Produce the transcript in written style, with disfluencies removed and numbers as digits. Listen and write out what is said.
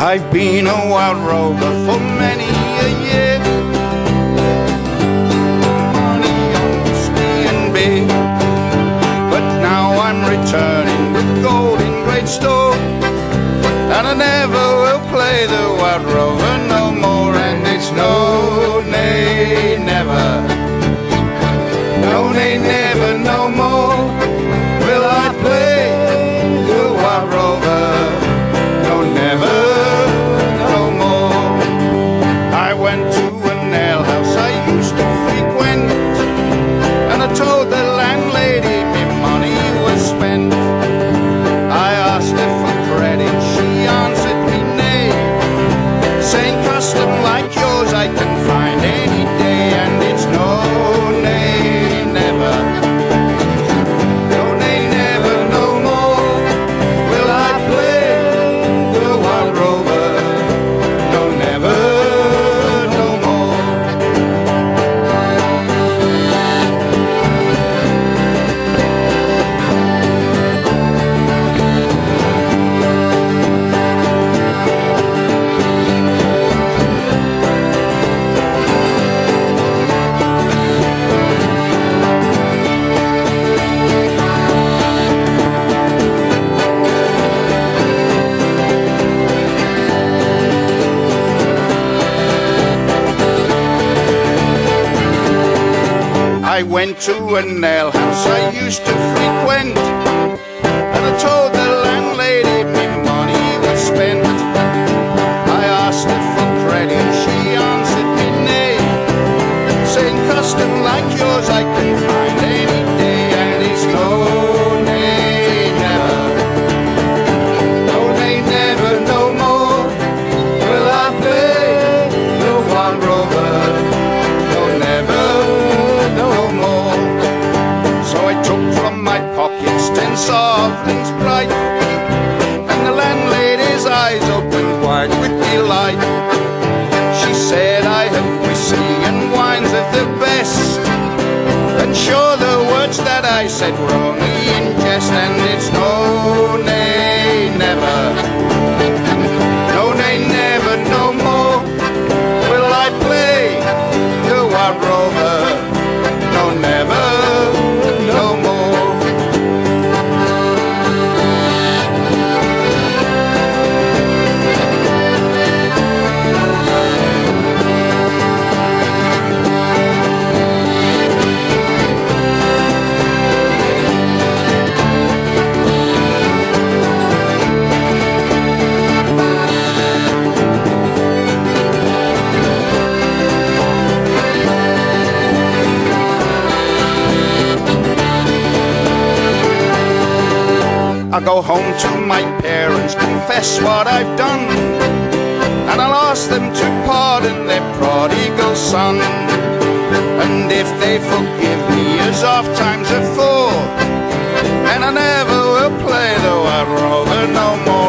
I've been a wild rover for many a year, money on whiskey and beer, but now I'm returning with gold in great store, and I never will play the wild rover no more. And it's no, nay, never, no, nay, never, no more will I play the wild rover, no, never. Told the landlady me money was spent. I asked her for credit, she answered me nay, saying custom like yours I can find any day. And it's no, nay, never, no, nay, never, no more will I play the wild rover, no, never, no more. I went to an alehouse I used to frequent, and I told the landlady me money was spent. I asked her for credit, she answered me nay, saying custom like yours I can find any day. And it's no, nay, never, no, nay, never, no more will I play the wild rover, no, never. So I took from my pockets 10 sovereigns bright, and the landlady's eyes opened wide with delight. She said, I have whiskey and wines of the best, and sure the words that I said were only in jest. And it's no, nay, never, no, nay, never, no more will I play the wild rover, no, never, no more. I'll go home to my parents, confess what I've done, and I'll ask them to pardon their prodigal son. And if they forgive me as oft times before, then I never will play the wild rover no more.